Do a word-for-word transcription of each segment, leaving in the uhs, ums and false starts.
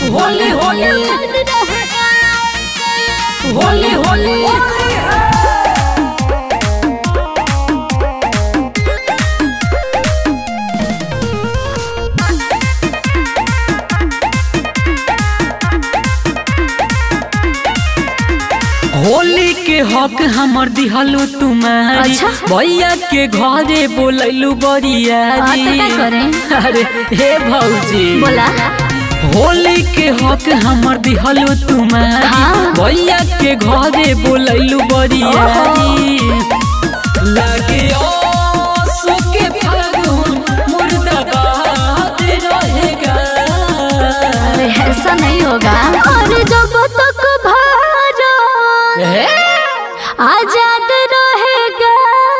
होली होली होली होली होली के हक हमर दिहलु तुम्हारी। अच्छा? भैया के घरे बोलैलु बरिया अरे हे भौजी बोला होली के हक हमर दिहलु तुम्हारी। भैया के घरे बोलैलु बरिया लगे आंसू के फागुन मुर्दाबाद रहेगा। अरे ऐसा नहीं होगा। और जब तक आजाद रहेगा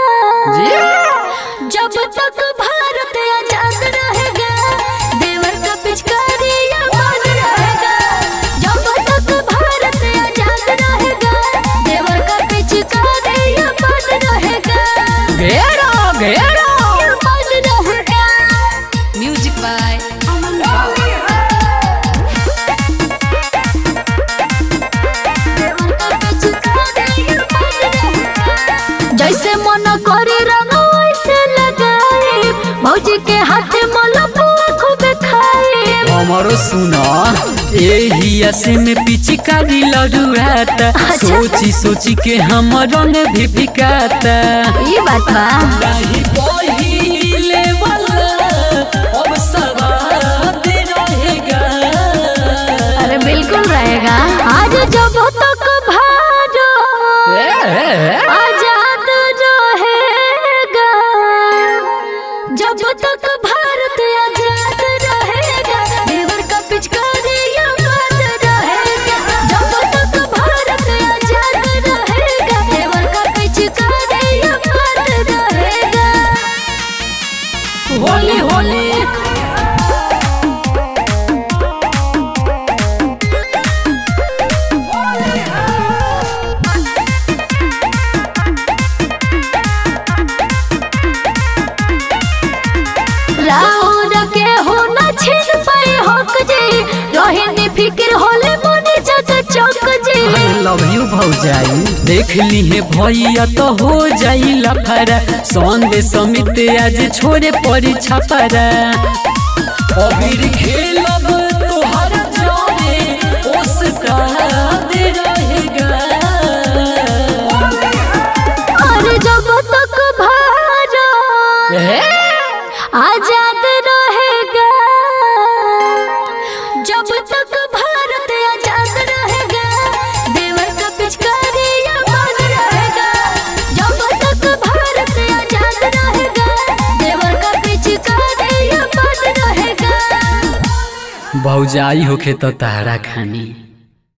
जब तक भारत आजाद रहेगा देवर का पिचकारी आबाद रहेगा। जब तक भारत आजाद रहेगा देवर का पिचकारी आबाद रहेगा। घेरा घेरा आबाद रहेगा। म्यूजिक बाय जैसे मन करे रंग वैसे लगाए भौजी के हाथ मलपुआ खूब खाए। हमारो सुना एही आसे में पिचकारी लड़ुआता। अच्छा? सोची सोची के हम रंग भी फिकाता। ये बात बा नहीं पहिले वाला अब सवाद रहेगा। अरे बिल्कुल रहेगा। आज जब तक भारत आजाद रहेगा जब तक भारत आजाद रहेगा देवर का पिचकारी आबाद रहेगा। जब तक भारत आजाद रहेगा देवर का पिचकारी आबाद रहेगा। होली होली राउर के हो न छीन पाए हक जी रोहिणी फिक्र होले मोनी जग चौक जी। लव यू भौजाई देख ली है भैया तो हो जाई लफड़ा। संग समित आज छोड़े पड़ी छपरा। अबीर खेलब तोहर जाने ओसका दे रहेगा। और जब तक भारत आजाद रहेगा जब तक भारत आजाद रहेगा देवर का पिचकारी आबाद रहेगा। जब तक भारत आजाद रहेगा देवर का पिचकारी आबाद रहेगा। भौजाई होखे तो तारा खानी।